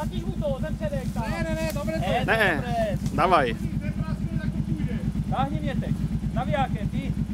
Zatíž mu to, ten předek tam. Ne, dobré to je. Ne, dávaj. Táhni mě teď. Navijákem, ty.